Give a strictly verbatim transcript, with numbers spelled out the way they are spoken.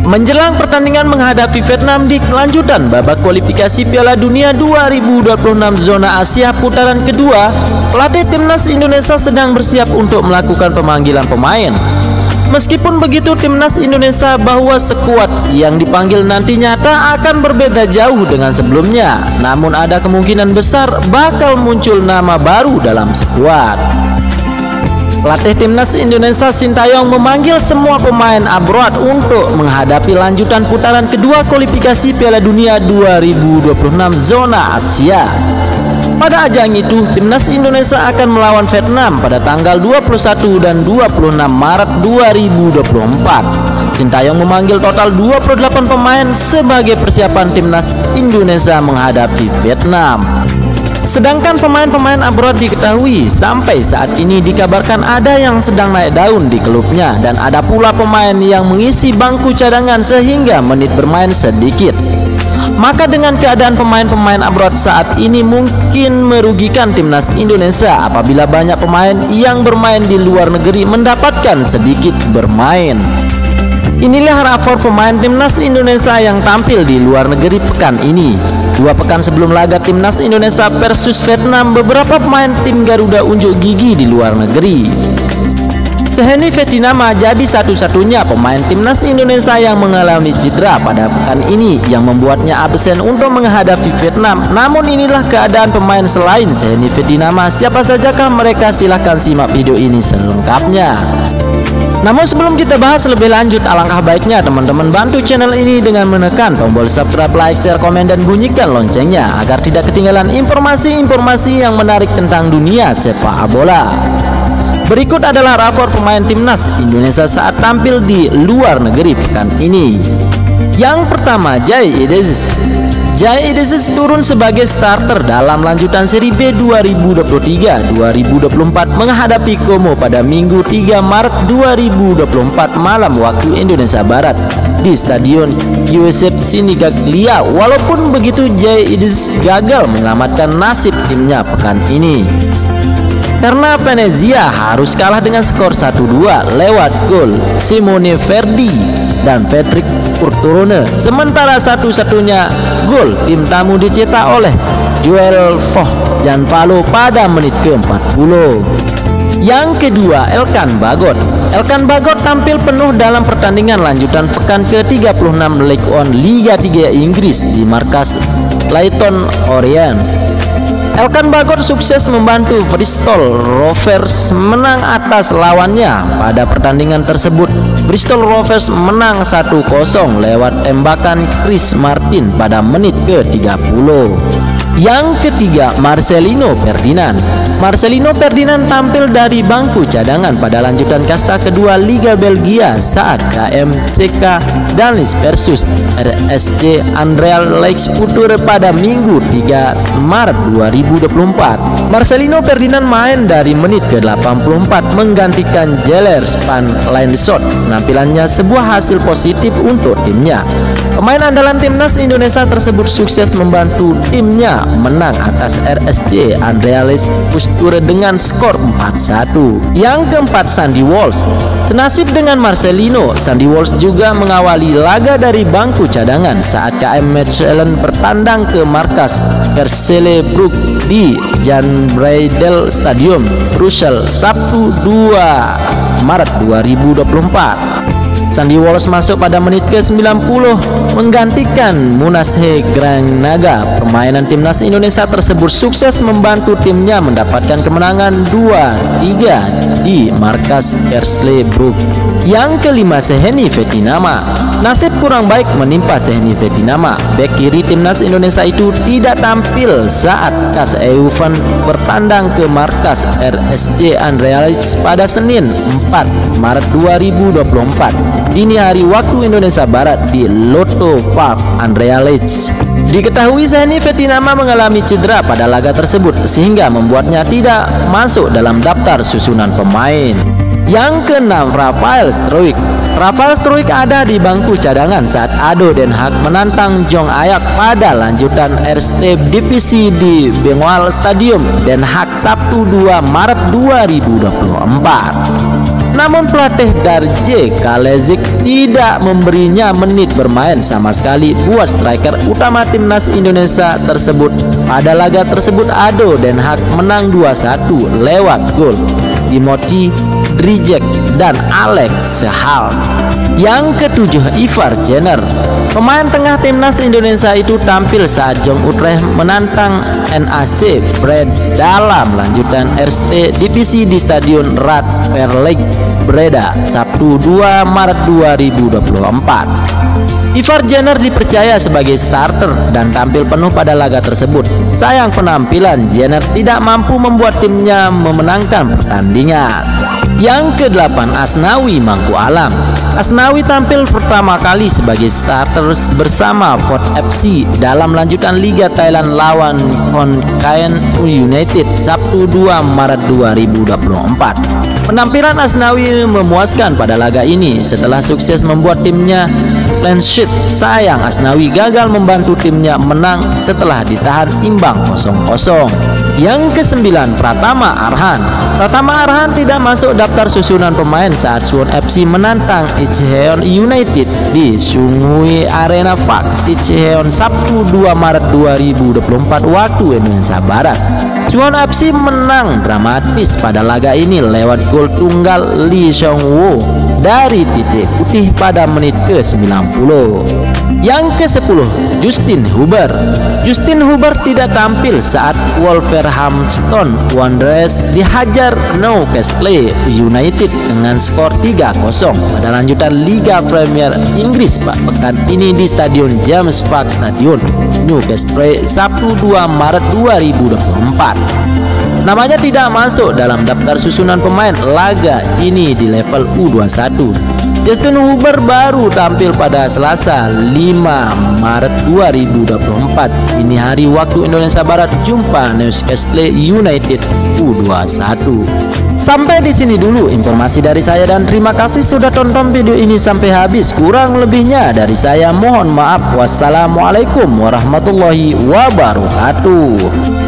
Menjelang pertandingan menghadapi Vietnam di kelanjutan babak kualifikasi Piala Dunia dua ribu dua puluh enam zona Asia putaran kedua, pelatih timnas Indonesia sedang bersiap untuk melakukan pemanggilan pemain. Meskipun begitu, timnas Indonesia bahwa skuad yang dipanggil nantinya tak akan berbeda jauh dengan sebelumnya. Namun ada kemungkinan besar bakal muncul nama baru dalam skuad. Pelatih timnas Indonesia Sintayong memanggil semua pemain abroad untuk menghadapi lanjutan putaran kedua kualifikasi Piala Dunia dua ribu dua puluh enam zona Asia. Pada ajang itu, timnas Indonesia akan melawan Vietnam pada tanggal dua puluh satu dan dua puluh enam Maret dua ribu dua puluh empat. Sintayong memanggil total dua puluh delapan pemain sebagai persiapan timnas Indonesia menghadapi Vietnam. Sedangkan pemain-pemain abroad diketahui sampai saat ini dikabarkan ada yang sedang naik daun di klubnya dan ada pula pemain yang mengisi bangku cadangan sehingga menit bermain sedikit. Maka dengan keadaan pemain-pemain abroad saat ini mungkin merugikan timnas Indonesia apabila banyak pemain yang bermain di luar negeri mendapatkan sedikit bermain. Inilah rapor pemain timnas Indonesia yang tampil di luar negeri pekan ini. Dua pekan sebelum laga timnas Indonesia versus Vietnam, beberapa pemain tim Garuda unjuk gigi di luar negeri. Seheni Fetinama jadi satu-satunya pemain timnas Indonesia yang mengalami cedera pada pekan ini yang membuatnya absen untuk menghadapi Vietnam. Namun inilah keadaan pemain selain Seheni Fetinama. Siapa sajakah mereka? Silahkan simak video ini selengkapnya. Namun sebelum kita bahas lebih lanjut, alangkah baiknya teman-teman bantu channel ini dengan menekan tombol subscribe, like, share, komen, dan bunyikan loncengnya agar tidak ketinggalan informasi-informasi yang menarik tentang dunia sepak bola. Berikut adalah rapor pemain timnas Indonesia saat tampil di luar negeri pekan ini. Yang pertama, Jai Idezis. Jai Idezis turun sebagai starter dalam lanjutan seri B dua ribu dua puluh tiga dua ribu dua puluh empat menghadapi Como pada Minggu tiga Maret dua ribu dua puluh empat malam waktu Indonesia Barat di Stadion U S F Sinigaglia. Walaupun begitu, Jai Idezis gagal menyelamatkan nasib timnya pekan ini karena Venezia harus kalah dengan skor satu dua lewat gol Simone Verdi dan Patrick Urturone. Sementara satu-satunya gol tim tamu dicetak oleh Joel Foh Janvalo pada menit ke empat puluh. Yang kedua, Elkan Bagot. Elkan Bagot tampil penuh dalam pertandingan lanjutan pekan ke tiga puluh enam League One Liga tiga Inggris di markas Leyton Orient. Elkan Bagot sukses membantu Bristol Rovers menang atas lawannya. Pada pertandingan tersebut, Bristol Rovers menang satu kosong lewat tembakan Chris Martin pada menit ke tiga puluh. Yang ketiga, Marcelino Ferdinand. Marcelino Ferdinand tampil dari bangku cadangan pada lanjutan kasta kedua Liga Belgia saat K M C K Danis versus R S C Anderlecht Putur pada Minggu tiga Maret dua ribu dua puluh empat. Marcelino Ferdinand main dari menit ke delapan puluh empat menggantikan Jellers van Landsot. Penampilannya sebuah hasil positif untuk timnya. Pemain andalan timnas Indonesia tersebut sukses membantu timnya menang atas R S C Anderlecht Putur dengan skor empat satu. Yang keempat, Sandy Walsh. Senasib dengan Marcelino, Sandy Walsh juga mengawali laga dari bangku cadangan saat K M Mechelen bertandang ke markas Herselebrug di Jan Breydel Stadium, Brussel, Sabtu dua Maret dua ribu dua puluh empat. Sandy Walsh masuk pada menit ke sembilan puluh menggantikan Munashe Granaga. Permainan timnas Indonesia tersebut sukses membantu timnya mendapatkan kemenangan dua tiga di markas Herselebrug. Yang kelima, Seheni Fetinama. Nasib kurang baik menimpa Seheni Fetinama. Bek kiri timnas Indonesia itu tidak tampil saat Kas Eufan bertandang ke markas R S C Anderlecht pada Senin empat Maret dua ribu dua puluh empat dini hari waktu Indonesia Barat di Lotto Park Anderlecht. Diketahui Seheni Fetinama mengalami cedera pada laga tersebut sehingga membuatnya tidak masuk dalam daftar susunan pemain. Yang keenam, Rafael Struijk. Rafael Struijk ada di bangku cadangan saat Ado Den Haag menantang Jong Ayak pada lanjutan Eerste Divisi di Bengwal Stadium Den Haag Sabtu dua Maret dua ribu dua puluh empat. Namun pelatih Darje Kalezic tidak memberinya menit bermain sama sekali buat striker utama timnas Indonesia tersebut. Pada laga tersebut Ado Den Haag menang dua satu lewat gol Timothy Drijek dan Alex Sehal. Yang ketujuh, Ivar Jenner. Pemain tengah timnas Indonesia itu tampil saat Jong Utrecht menantang N A C Breda dalam lanjutan R S T divisi di Stadion Rad Verleg Breda Sabtu dua Maret dua ribu dua puluh empat. Ivar Jenner dipercaya sebagai starter dan tampil penuh pada laga tersebut. Sayang penampilan Jenner tidak mampu membuat timnya memenangkan pertandingan. Yang kedelapan, Asnawi Mangku Alam. Asnawi tampil pertama kali sebagai starter bersama Fort F C dalam lanjutan Liga Thailand lawan Khon Kaen United Sabtu dua Maret dua ribu dua puluh empat. Penampilan Asnawi memuaskan pada laga ini setelah sukses membuat timnya clean sheet. Sayang Asnawi gagal membantu timnya menang setelah ditahan imbang kosong kosong. Yang kesembilan, Pratama Arhan. Pratama Arhan tidak masuk daftar susunan pemain saat Suwon F C menantang Incheon United di Sunghui Arena Park Incheon Sabtu dua Maret dua ribu dua puluh empat waktu Indonesia Barat. Suwon F C menang dramatis pada laga ini lewat gol tunggal Lee Seong Woo dari titik putih pada menit ke sembilan puluh. Yang kesepuluh, Justin Huber. Justin Huber tidak tampil saat Wolverhampton Wanderers dihajar Newcastle United dengan skor tiga kosong pada lanjutan Liga Premier Inggris pekan ini di Stadion James Park Stadion Newcastle Sabtu dua Maret dua ribu dua puluh empat. Namanya tidak masuk dalam daftar susunan pemain laga ini di level U dua puluh satu. Justin Huber baru tampil pada Selasa lima Maret dua ribu dua puluh empat ini hari waktu Indonesia Barat jumpa Newcastle United U dua puluh satu. Sampai di sini dulu informasi dari saya dan terima kasih sudah tonton video ini sampai habis. Kurang lebihnya dari saya mohon maaf. Wassalamualaikum warahmatullahi wabarakatuh.